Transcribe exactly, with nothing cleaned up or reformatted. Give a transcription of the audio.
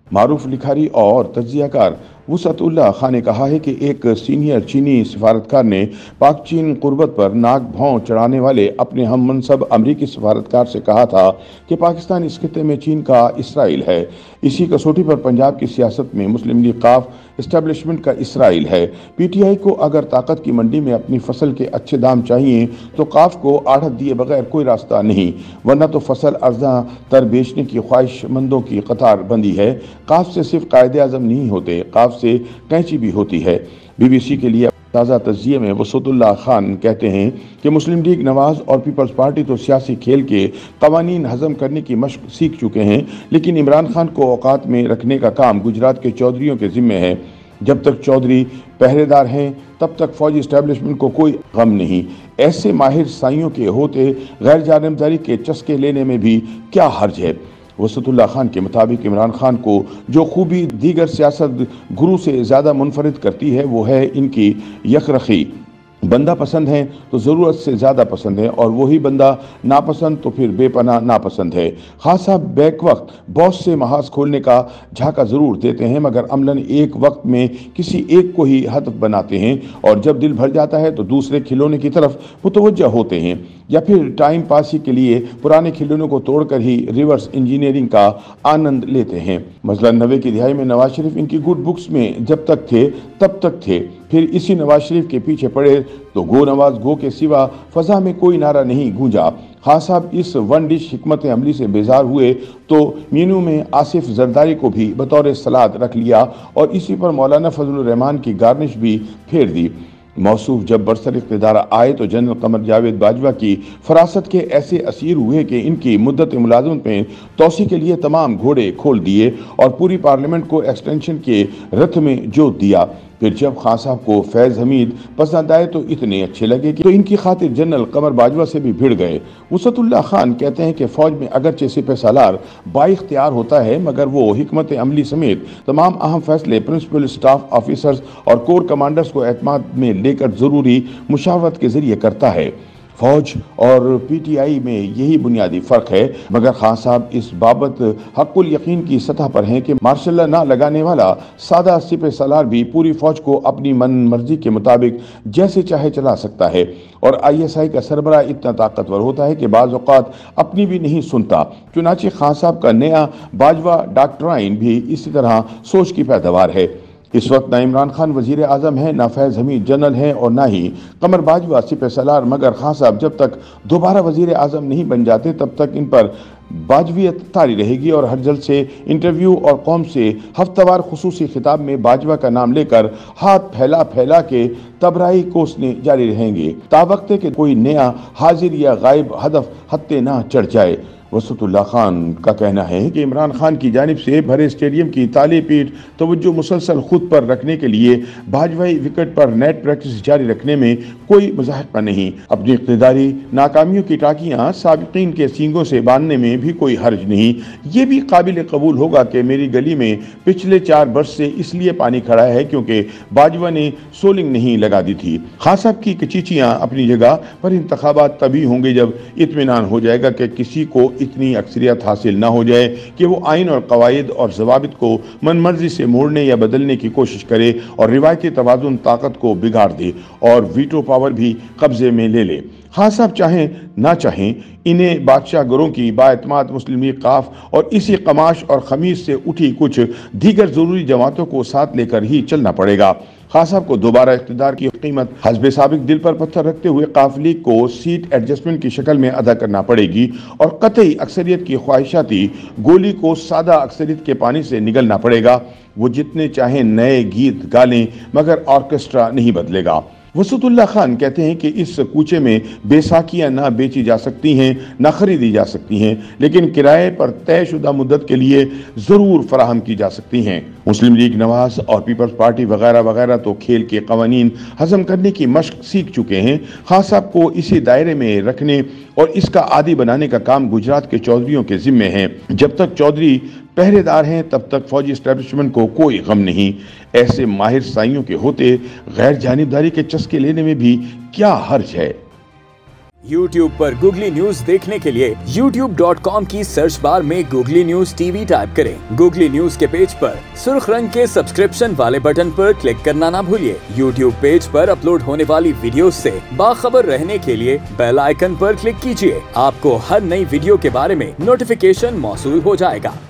मारूफ लिखारी और तज्जियाकार वुसअतुल्लाह खान ने कहा है कि एक सीनियर चीनी सिफारतकार ने पाक चीन कुर्बत पर नाक भौं चढ़ाने वाले अपने हम मनसब अमरीकी सिफारतकार से कहा था कि पाकिस्तान इस खित्ते में चीन का इसराइल है। इसी कसौटी पर पंजाब की सियासत में मुस्लिम लीग काफ इस्टेब्लिशमेंट का इसराइल है। पीटीआई को अगर ताकत की मंडी में अपनी फसल के अच्छे दाम चाहिए तो काफ को आढ़त दिए बगैर कोई रास्ता नहीं, वरना तो फसल अर्जा तर बेचने की ख्वाहिशमंदों की कतार बंदी है। काफ से सिर्फ कायदे आजम नहीं होते, काफ से कैंची भी होती है। बीबीसी के लिए ताज़ा तज्जिये में वसअतुल्लाह खान कहते हैं कि मुस्लिम लीग नवाज और पीपल्स पार्टी तो सियासी खेल के कवानीन हजम करने की मशक सीख चुके हैं, लेकिन इमरान खान को औकात में रखने का काम गुजरात के चौधरीयों के जिम्मे है। जब तक चौधरी पहरेदार हैं तब तक फौजी इस्टेब्लिशमेंट को कोई गम नहीं। ऐसे माहिर साइयों के होते गैर जानिबदारी के चस्के लेने में भी क्या हर्ज है। वसअतुल्लाह खान के मुताबिक इमरान खान को जो खूबी दीगर सियासत गुरु से ज़्यादा मुनफरिद करती है वो है इनकी यकरखी। बंदा पसंद है तो ज़रूरत से ज़्यादा पसंद है, और वही बंदा नापसंद तो फिर बेपनाह नापसंद है। खास साहब बैक वक्त बहुत से महाज खोलने का झाका ज़रूर देते हैं, मगर अमलन एक वक्त में किसी एक को ही हदफ बनाते हैं, और जब दिल भर जाता है तो दूसरे खिलौने की तरफ मुतवज्जा होते हैं, या फिर टाइम पासी के लिए पुराने खिलौनों को तोड़कर ही रिवर्स इंजीनियरिंग का आनंद लेते हैं। मसलन नब्बे की दिहाई में नवाज शरीफ इनकी गुड बुक्स में जब तक थे तब तक थे, फिर इसी नवाज शरीफ के पीछे पड़े तो गो नवाज गो के सिवा फजा में कोई नारा नहीं गूंजा। खान साहब इस वन डिश हिकमत अमली से बेजार हुए तो मीनू में आसिफ जरदारी को भी बतौर सलाद रख लिया, और इसी पर मौलाना फजलुर रहमान की गार्निश भी फेर दी। मौसूफ जब बरसर इक़्तिदार आए तो जनरल कमर जावेद बाजवा की फरासत के ऐसे असीर हुए कि इनकी मुद्दत मुलाजमत में तोसी के लिए तमाम घोड़े खोल दिए और पूरी पार्लियामेंट को एक्सटेंशन के रथ में जोत दिया। फिर जब खान साहब को फैज़ हमीद पसंद आए तो इतने अच्छे लगे कि तो इनकी खातिर जनरल कमर बाजवा से भी भिड़ गए। वसअतुल्लाह खान कहते हैं कि फ़ौज में अगरचे सिपह सालार बाइख्तियार होता है, मगर वो हिकमत अमली समेत तमाम अहम फैसले प्रिंसिपल स्टाफ ऑफिसर्स और कोर कमांडर्स को एतमाद में लेकर ज़रूरी मुशावरत के ज़रिए करता है। फौज और पीटीआई में यही बुनियादी फ़र्क है, मगर खान साहब इस बाबत हक़ुल यकीन की सतह पर हैं कि मार्शल ना लगाने वाला सादा सिपह सालार भी पूरी फौज को अपनी मन मर्जी के मुताबिक जैसे चाहे चला सकता है, और आई एस आई का सरबराह इतना ताकतवर होता है कि बाज़ औक़ात अपनी भी नहीं सुनता। चुनांचे खान साहब का नया बाजवा डॉक्ट्राइन भी इसी तरह सोच की पैदावार है। इस वक्त ना इमरान खान वजीर आज़म है, ना फैज़ हमीद जनरल हैं, और ना ही कमर बाजवा सिपह सालार, मगर खान साहब जब तक दोबारा वजीर आज़म नहीं बन जाते तब तक इन पर बाजवियत तारी रहेगी, और हर जल्द से इंटरव्यू और कौम से हफ्तावार खुसूसी खिताब में बाजवा का नाम लेकर हाथ फैला फैला के तबराई कोसने जारी रहेंगे, तावक्ते के कोई नया हाजिर या गायब हदफ हत्ते ना चढ़ जाए। वसअतुल्लाह खान का कहना है कि इमरान खान की जानिब से भरे स्टेडियम की ताली पीट तवज्जो मुसलसल खुद पर रखने के लिए बाजवाई विकेट पर नेट प्रैक्टिस जारी रखने में कोई मुज़ाहका नहीं। अपनी इक़्तिदारी नाकामियों की टाकियाँ साबिकीन के सींगों से बांधने में भी कोई हर्ज नहीं। ये भी काबिल कबूल होगा कि मेरी गली में पिछले चार बरस से इसलिए पानी खड़ा है क्योंकि बाजवा ने सोलिंग नहीं लगा दी थी। खान साहब की कचीचियाँ अपनी जगह पर, इंतखाबात तभी होंगे जब इत्मीनान हो जाएगा कि किसी को इतनी अक्सरियत हासिल ना हो जाए कि वो आइन और कवायद और ज़वाबित को मनमर्जी से मोड़ने या बदलने की कोशिश करे और रिवायती तवाज़ुन ताकत को बिगाड़ दे और वीटो पावर भी कब्जे में ले ले। खान साहब चाहें ना चाहें इन्हें बादशाह गरों की बाएतमाद मुस्लिम लीग काफ और इसी कमाश और खमीस से उठी कुछ दीगर ज़रूरी जमातों को साथ लेकर ही चलना पड़ेगा। खान साहब को दोबारा इख्तिदार की कीमत हस्बे साबिक दिल पर पत्थर रखते हुए काफ लीग को सीट एडजस्टमेंट की शक्ल में अदा करना पड़ेगी, और कतई अक्सरियत की ख्वाहिशाती गोली को सादा अक्सरियत के पानी से निगलना पड़ेगा। वो जितने चाहें नए गीत गा लें, मगर ऑर्केस्ट्रा नहीं बदलेगा। वसअतुल्लाह खान कहते हैं कि इस कूचे में बेसाखियाँ ना बेची जा सकती हैं ना खरीदी जा सकती हैं, लेकिन किराए पर तयशुदा मुद्दत के लिए ज़रूर फराहम की जा सकती हैं। मुस्लिम लीग नवाज और पीपल्स पार्टी वगैरह वगैरह तो खेल के कवानीन हजम करने की मशक सीख चुके हैं। खान साहब को इसी दायरे में रखने और इसका आदी बनाने का काम गुजरात के चौधरीयों के जिम्मे है। जब तक चौधरी पहरेदार हैं तब तक फौजी एस्टेब्लिशमेंट को कोई गम नहीं। ऐसे माहिर साइयों के होते गैर जानिबदारी के चस्के लेने में भी क्या हर्ज है। यूट्यूब पर गूगली न्यूज देखने के लिए यूट्यूब डॉट कॉम की सर्च बार में गूगली न्यूज टीवी टाइप करें। गूगली न्यूज के पेज पर सुर्ख रंग के सब्सक्रिप्शन वाले बटन पर क्लिक करना ना भूलिए। यूट्यूब पेज पर अपलोड होने वाली वीडियो से बाखबर रहने के लिए बेल आइकन पर क्लिक कीजिए। आपको हर नई वीडियो के बारे में नोटिफिकेशन मौसूल हो जाएगा।